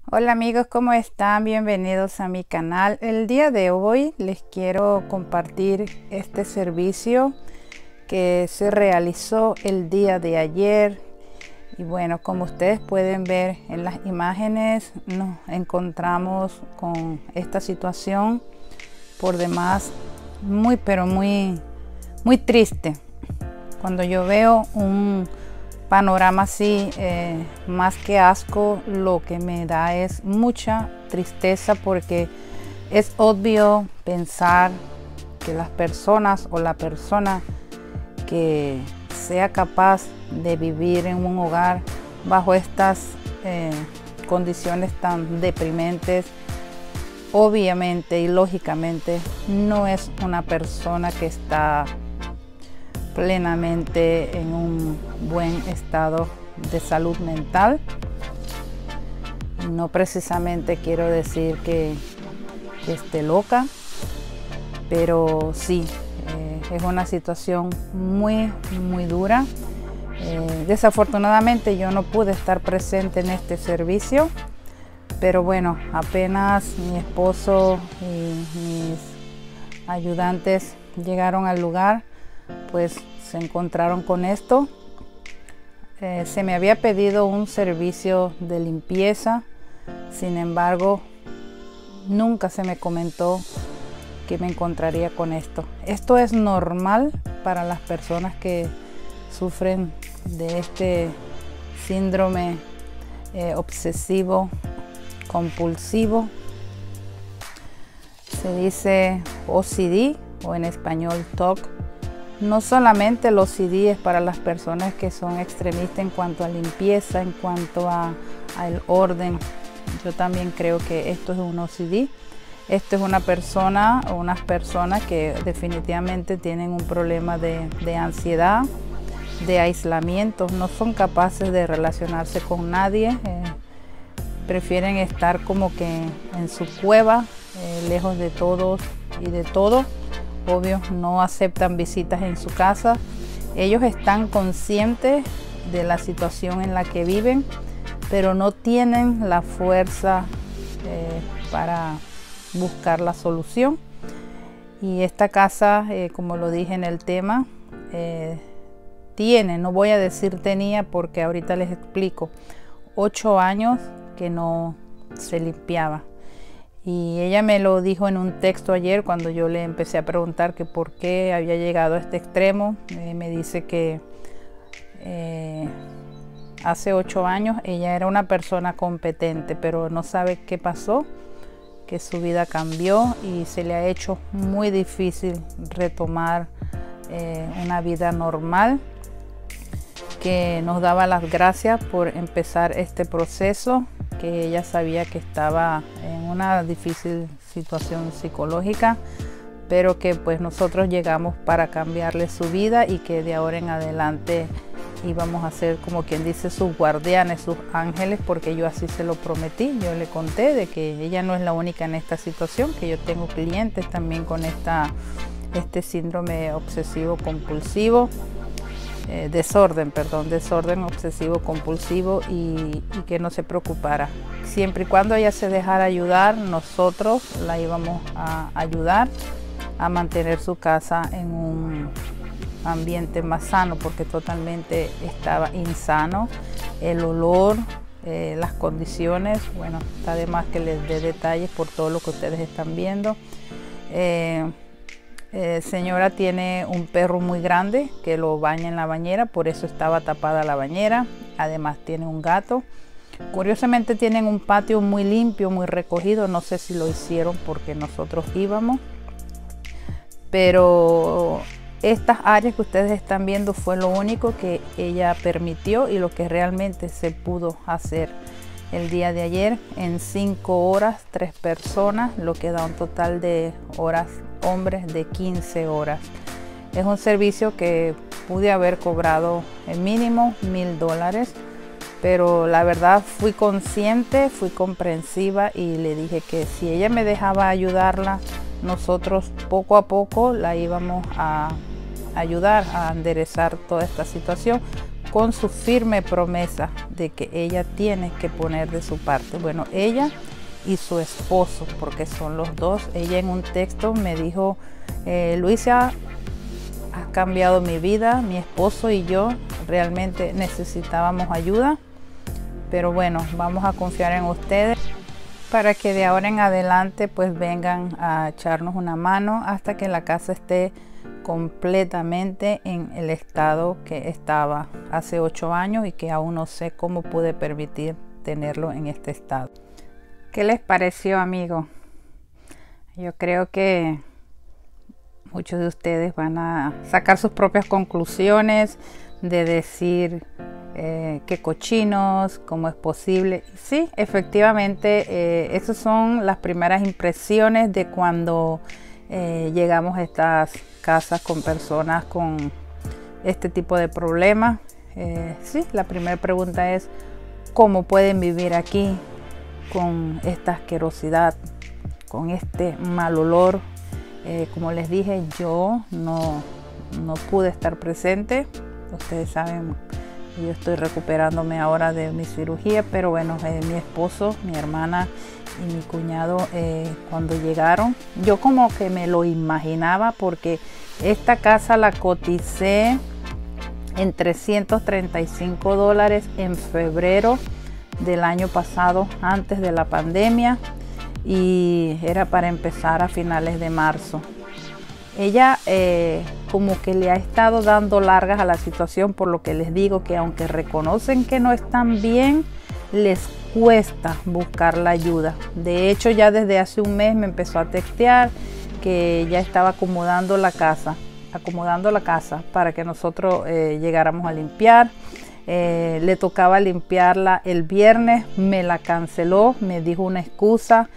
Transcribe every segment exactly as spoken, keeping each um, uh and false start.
Hola amigos, ¿cómo están? Bienvenidos a mi canal. El día de hoy les quiero compartir este servicio que se realizó el día de ayer. Y bueno, como ustedes pueden ver en las imágenes, nos encontramos con esta situación por demás muy pero muy muy triste. Cuando yo veo un panorama así, eh, más que asco, lo que me da es mucha tristeza, porque es obvio pensar que las personas o la persona que sea capaz de vivir en un hogar bajo estas eh, condiciones tan deprimentes, obviamente y lógicamente no es una persona que está plenamente en un buen estado de salud mental. No precisamente quiero decir que, que esté loca, pero sí, eh, es una situación muy, muy dura. Eh, desafortunadamente yo no pude estar presente en este servicio, pero bueno, apenas mi esposo y mis ayudantes llegaron al lugar, pues se encontraron con esto. Eh, se me había pedido un servicio de limpieza, sin embargo nunca se me comentó que me encontraría con esto. Esto es normal para las personas que sufren de este síndrome eh, obsesivo compulsivo. Se dice O C D o en español T O C. No solamente el O C D es para las personas que son extremistas en cuanto a limpieza, en cuanto a, a el orden. Yo también creo que esto es un O C D. Esto es una persona o unas personas que definitivamente tienen un problema de, de ansiedad, de aislamiento. No son capaces de relacionarse con nadie. Eh, prefieren estar como que en su cueva, eh, lejos de todos y de todo. Obvio, no aceptan visitas en su casa. Ellos están conscientes de la situación en la que viven, pero no tienen la fuerza eh, para buscar la solución. Y esta casa, eh, como lo dije en el tema, eh, tiene, no voy a decir tenía porque ahorita les explico, ocho años que no se limpiaba. Y ella me lo dijo en un texto ayer cuando yo le empecé a preguntar que por qué había llegado a este extremo. Eh, me dice que eh, hace ocho años ella era una persona competente, pero no sabe qué pasó, que su vida cambió y se le ha hecho muy difícil retomar eh, una vida normal. Que nos daba las gracias por empezar este proceso, que ella sabía que estaba en una difícil situación psicológica, pero que pues nosotros llegamos para cambiarle su vida y que de ahora en adelante íbamos a ser, como quien dice, sus guardianes, sus ángeles, porque yo así se lo prometí. Yo le conté de que ella no es la única en esta situación, que yo tengo clientes también con esta, este síndrome obsesivo compulsivo. Eh, desorden, perdón, desorden obsesivo compulsivo, y, y que no se preocupara. Siempre y cuando ella se dejara ayudar, nosotros la íbamos a ayudar a mantener su casa en un ambiente más sano, porque totalmente estaba insano. El olor, eh, las condiciones, bueno, está de más que les dé detalles por todo lo que ustedes están viendo. Eh, Eh, señora tiene un perro muy grande que lo baña en la bañera, por eso estaba tapada la bañera. Además tiene un gato. Curiosamente tienen un patio muy limpio, muy recogido. No sé si lo hicieron porque nosotros íbamos, pero estas áreas que ustedes están viendo fue lo único que ella permitió y lo que realmente se pudo hacer el día de ayer. En cinco horas, tres personas, lo que da un total de horas hombres de quince horas. Es un servicio que pude haber cobrado el mínimo mil dólares, pero la verdad fui consciente, fui comprensiva y le dije que si ella me dejaba ayudarla, nosotros poco a poco la íbamos a ayudar a enderezar toda esta situación, con su firme promesa de que ella tiene que poner de su parte. Bueno, ella y su esposo, porque son los dos. Ella en un texto me dijo, eh, Luisa, has cambiado mi vida, mi esposo y yo realmente necesitábamos ayuda, pero bueno, vamos a confiar en ustedes para que de ahora en adelante pues vengan a echarnos una mano hasta que la casa esté completamente en el estado que estaba hace ocho años y que aún no sé cómo pude permitir tenerlo en este estado. ¿Qué les pareció, amigos? Yo creo que muchos de ustedes van a sacar sus propias conclusiones de decir eh, qué cochinos, cómo es posible. Sí, efectivamente, eh, esas son las primeras impresiones de cuando eh, llegamos a estas casas con personas con este tipo de problemas. Eh, sí, la primera pregunta es ¿cómo pueden vivir aquí con esta asquerosidad, con este mal olor? Eh, como les dije, yo no, no pude estar presente. Ustedes saben, yo estoy recuperándome ahora de mi cirugía, pero bueno, eh, mi esposo, mi hermana y mi cuñado eh, cuando llegaron, yo como que me lo imaginaba, porque esta casa la coticé en trescientos treinta y cinco dólares en febrero del año pasado, antes de la pandemia, y era para empezar a finales de marzo. Ella eh, como que le ha estado dando largas a la situación, por lo que les digo que aunque reconocen que no están bien, les cuesta buscar la ayuda. De hecho, ya desde hace un mes me empezó a textear que ya estaba acomodando la casa, acomodando la casa para que nosotros eh, llegáramos a limpiar. Eh, le tocaba limpiarla el viernes, me la canceló, me dijo una excusa,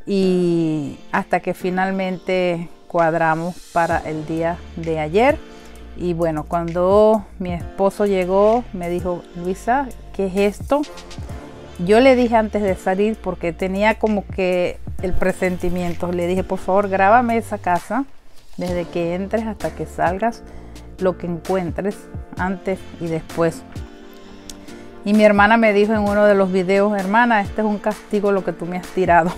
y hasta que finalmente cuadramos para el día de ayer. Y bueno, cuando mi esposo llegó me dijo, Luisa, ¿qué es esto? Yo le dije antes de salir, porque tenía como que el presentimiento, le dije, por favor, grábame esa casa desde que entres hasta que salgas, lo que encuentres antes y después. Y mi hermana me dijo en uno de los videos, hermana, este es un castigo lo que tú me has tirado.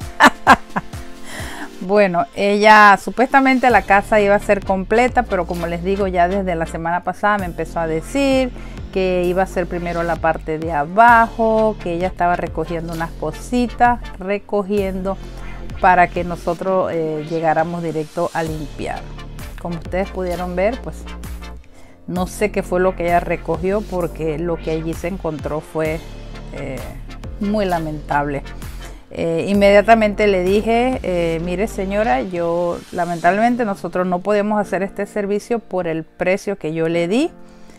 Bueno, ella supuestamente la casa iba a ser completa, pero como les digo, ya desde la semana pasada me empezó a decir que iba a ser primero la parte de abajo, que ella estaba recogiendo unas cositas, recogiendo para que nosotros eh, llegáramos directo a limpiar. Como ustedes pudieron ver, pues no sé qué fue lo que ella recogió, porque lo que allí se encontró fue eh, muy lamentable. Eh, inmediatamente le dije, eh, mire señora, yo lamentablemente nosotros no podemos hacer este servicio por el precio que yo le di,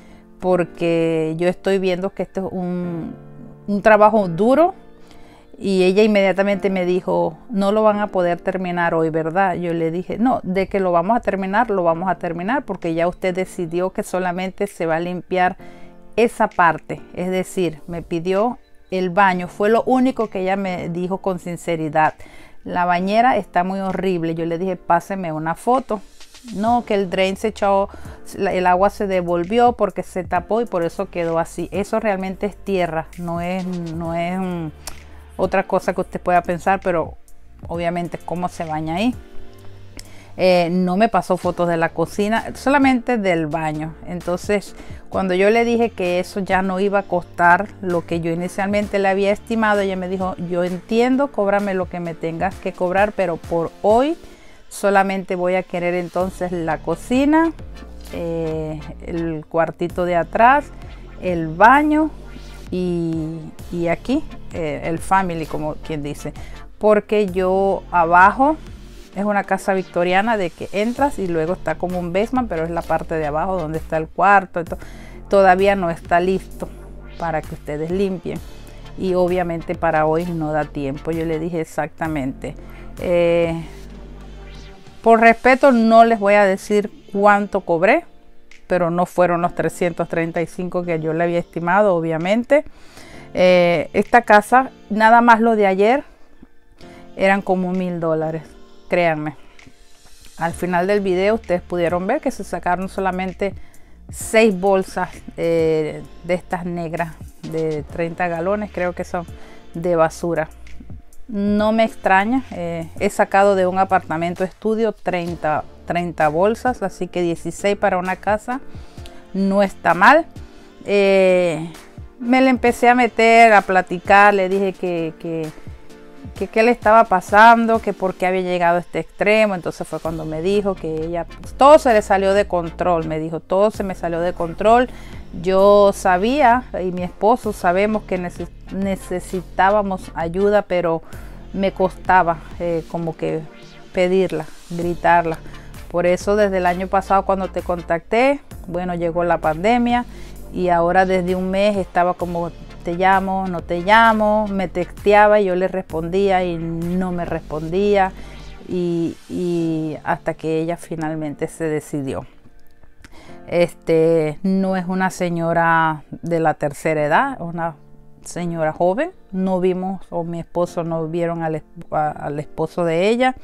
porque yo estoy viendo que esto es un, un trabajo duro. Y ella inmediatamente me dijo, no lo van a poder terminar hoy, ¿verdad? Yo le dije, no, de que lo vamos a terminar, lo vamos a terminar, porque ya usted decidió que solamente se va a limpiar esa parte. Es decir, me pidió el baño, fue lo único que ella me dijo con sinceridad. La bañera está muy horrible. Yo le dije, páseme una foto. No, que el drain se echó, el agua se devolvió porque se tapó y por eso quedó así. Eso realmente es tierra, no es, no es um, otra cosa que usted pueda pensar, pero obviamente cómo se baña ahí. Eh, no me pasó fotos de la cocina, solamente del baño. Entonces, cuando yo le dije que eso ya no iba a costar lo que yo inicialmente le había estimado, ella me dijo, yo entiendo, cóbrame lo que me tengas que cobrar, pero por hoy solamente voy a querer entonces la cocina, eh, el cuartito de atrás, el baño y, y aquí eh, el family, como quien dice, porque yo abajo es una casa victoriana de que entras y luego está como un basement, pero es la parte de abajo donde está el cuarto. Entonces, todavía no está listo para que ustedes limpien. Y obviamente para hoy no da tiempo. Yo le dije exactamente. Eh, por respeto no les voy a decir cuánto cobré, pero no fueron los trescientos treinta y cinco que yo le había estimado, obviamente. Eh, esta casa, nada más lo de ayer, eran como mil dólares. Créanme, al final del video ustedes pudieron ver que se sacaron solamente seis bolsas eh, de estas negras de treinta galones, creo que son, de basura. No me extraña, eh, he sacado de un apartamento estudio treinta, treinta bolsas, así que dieciséis para una casa no está mal. Eh, me le empecé a meter, a platicar, le dije que, que, que qué le estaba pasando, que por qué había llegado a este extremo. Entonces fue cuando me dijo que ella, pues, todo se le salió de control, me dijo, todo se me salió de control. Yo sabía, y mi esposo sabemos que neces necesitábamos ayuda, pero me costaba eh, como que pedirla, gritarla. Por eso desde el año pasado cuando te contacté, bueno, llegó la pandemia y ahora desde un mes estaba como te llamo, no te llamo, me texteaba y yo le respondía y no me respondía, y, y hasta que ella finalmente se decidió. Este, no es una señora de la tercera edad, es una señora joven. No vimos, o mi esposo no vieron al, a, al esposo de ella.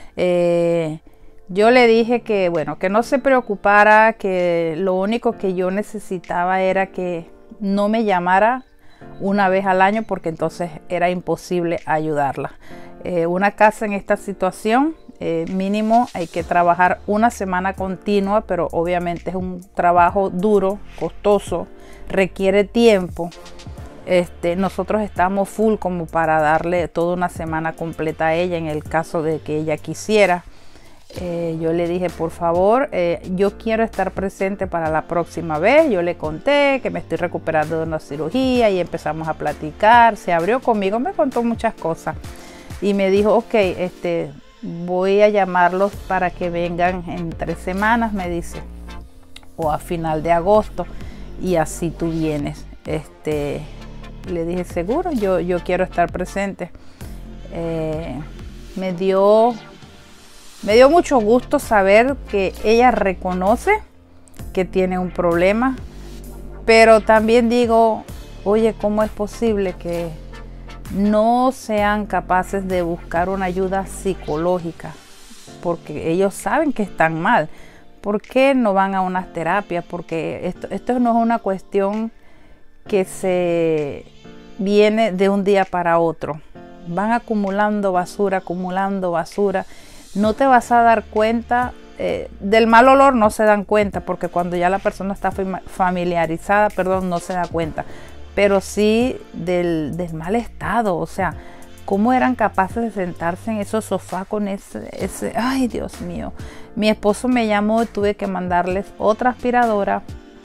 Eh, yo le dije que, bueno, que no se preocupara, que lo único que yo necesitaba era que no me llamara una vez al año, porque entonces era imposible ayudarla. Eh, una casa en esta situación, eh, mínimo hay que trabajar una semana continua, pero obviamente es un trabajo duro, costoso, requiere tiempo. Este, nosotros estamos full como para darle toda una semana completa a ella en el caso de que ella quisiera. Eh, yo le dije, por favor, eh, yo quiero estar presente para la próxima vez. Yo le conté que me estoy recuperando de una cirugía y empezamos a platicar. Se abrió conmigo, me contó muchas cosas y me dijo, ok, este, voy a llamarlos para que vengan en tres semanas, me dice, o a final de agosto, y así tú vienes. Este, le dije, seguro, yo, yo quiero estar presente. Eh, me dio... Me dio mucho gusto saber que ella reconoce que tiene un problema, pero también digo, oye, ¿cómo es posible que no sean capaces de buscar una ayuda psicológica? Porque ellos saben que están mal. ¿Por qué no van a unas terapias? Porque esto, esto no es una cuestión que se viene de un día para otro. Van acumulando basura, acumulando basura. No te vas a dar cuenta, eh, del mal olor no se dan cuenta, porque cuando ya la persona está familiarizada, perdón, no se da cuenta, pero sí del, del mal estado. O sea, cómo eran capaces de sentarse en esos sofás con ese, ese, ay Dios mío. Mi esposo me llamó y tuve que mandarles otra aspiradora,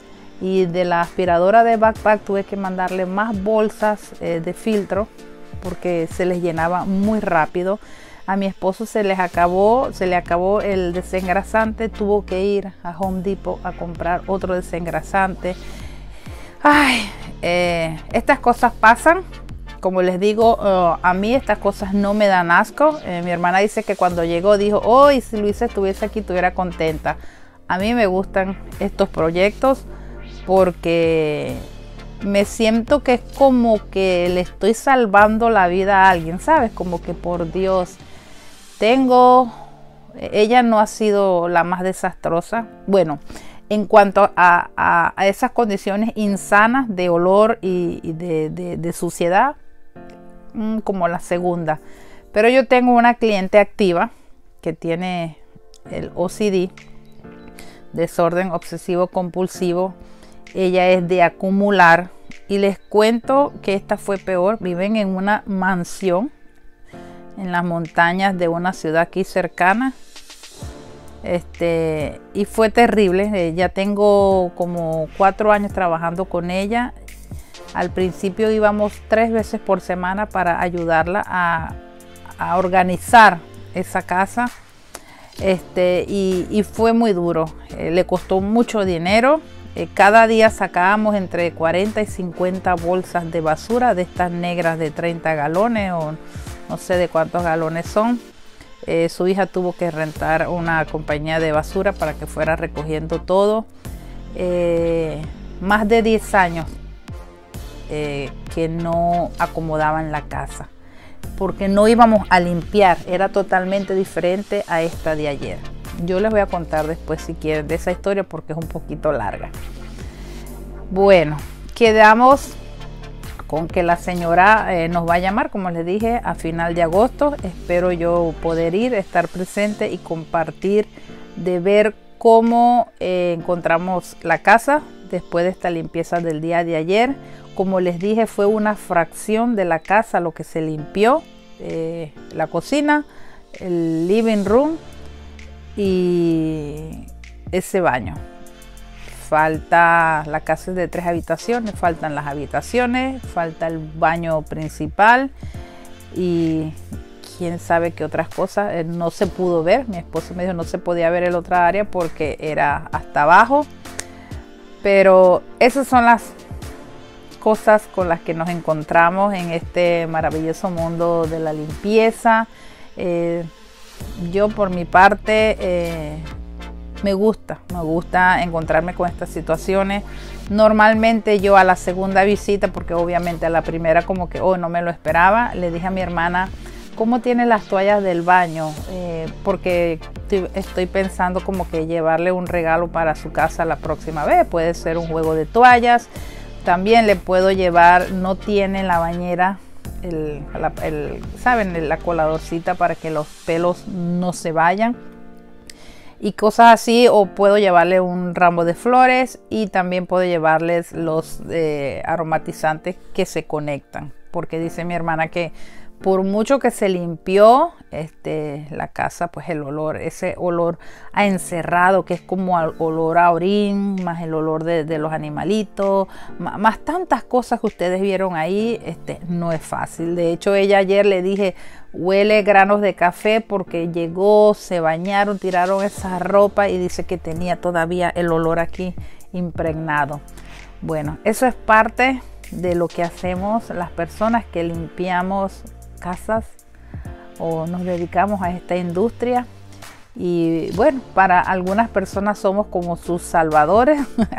y de la aspiradora de backpack tuve que mandarle más bolsas eh, de filtro, porque se les llenaba muy rápido. A mi esposo se les acabó, se le acabó el desengrasante, tuvo que ir a Home Depot a comprar otro desengrasante. Ay, eh, estas cosas pasan. Como les digo, uh, a mí estas cosas no me dan asco. Eh, mi hermana dice que cuando llegó dijo, oh, y si Luisa estuviese aquí estuviera contenta. A mí me gustan estos proyectos porque me siento que es como que le estoy salvando la vida a alguien, ¿sabes? Como que por Dios. Tengo, ella no ha sido la más desastrosa. Bueno, en cuanto a, a, a esas condiciones insanas de olor y, y de, de, de suciedad, mmm, como la segunda. Pero yo tengo una cliente activa que tiene el O C D, desorden obsesivo compulsivo. Ella es de acumular, y les cuento que esta fue peor. Viven en una mansión en las montañas de una ciudad aquí cercana, este, y fue terrible. Eh, ya tengo como cuatro años trabajando con ella. Al principio íbamos tres veces por semana para ayudarla a, a organizar esa casa, este, y, y fue muy duro. Eh, le costó mucho dinero. Eh, cada día sacábamos entre cuarenta y cincuenta bolsas de basura de estas negras de treinta galones, o no sé de cuántos galones son. Eh, su hija tuvo que rentar una compañía de basura para que fuera recogiendo todo. Eh, más de diez años eh, que no acomodaban la casa, porque no íbamos a limpiar. Era totalmente diferente a esta de ayer. Yo les voy a contar después si quieren de esa historia porque es un poquito larga. Bueno, quedamos con que la señora eh, nos va a llamar, como les dije, a final de agosto. Espero yo poder ir, estar presente y compartir de ver cómo eh, encontramos la casa después de esta limpieza del día de ayer. Como les dije, fue una fracción de la casa lo que se limpió. Eh, la cocina, el living room y ese baño. Falta, la casa es de tres habitaciones, faltan las habitaciones, falta el baño principal y quién sabe qué otras cosas. Eh, no se pudo ver, mi esposo me dijo no se podía ver el otra área porque era hasta abajo, pero esas son las cosas con las que nos encontramos en este maravilloso mundo de la limpieza. Eh, yo por mi parte eh, me gusta, me gusta encontrarme con estas situaciones. Normalmente yo a la segunda visita, porque obviamente a la primera como que oh, no me lo esperaba, le dije a mi hermana, ¿cómo tiene las toallas del baño? Eh, porque estoy, estoy pensando como que llevarle un regalo para su casa la próxima vez. Puede ser un juego de toallas. También le puedo llevar, no tiene en la bañera, el, la, el, ¿saben? La coladorcita para que los pelos no se vayan. Y cosas así, o puedo llevarle un ramo de flores y también puedo llevarles los eh, aromatizantes que se conectan. Porque dice mi hermana que por mucho que se limpió este, la casa, pues el olor, ese olor a encerrado que es como al olor a orín, más el olor de, de los animalitos, más, más tantas cosas que ustedes vieron ahí, este, no es fácil. De hecho, ella ayer le dije, huele granos de café porque llegó, se bañaron, tiraron esa ropa y dice que tenía todavía el olor aquí impregnado. Bueno, eso es parte de lo que hacemos las personas que limpiamos casas o nos dedicamos a esta industria. Y bueno, para algunas personas somos como sus salvadores.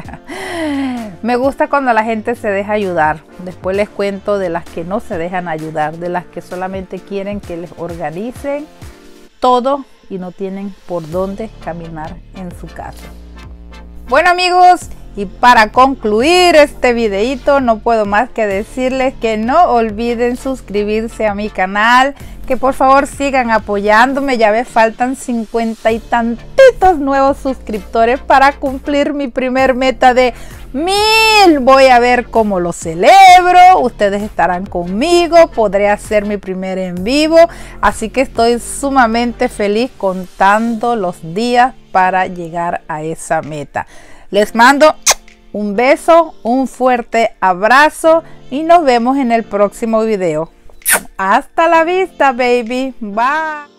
Me gusta cuando la gente se deja ayudar. Después les cuento de las que no se dejan ayudar, de las que solamente quieren que les organicen todo y no tienen por dónde caminar en su casa. Bueno amigos, y para concluir este videito no puedo más que decirles que no olviden suscribirse a mi canal, que por favor sigan apoyándome. Ya me faltan cincuenta y tantitos nuevos suscriptores para cumplir mi primer meta de mil. Voy a ver cómo lo celebro, ustedes estarán conmigo, podré hacer mi primer en vivo, así que estoy sumamente feliz contando los días para llegar a esa meta. Les mando un beso, un fuerte abrazo y nos vemos en el próximo video. Hasta la vista, baby. Bye.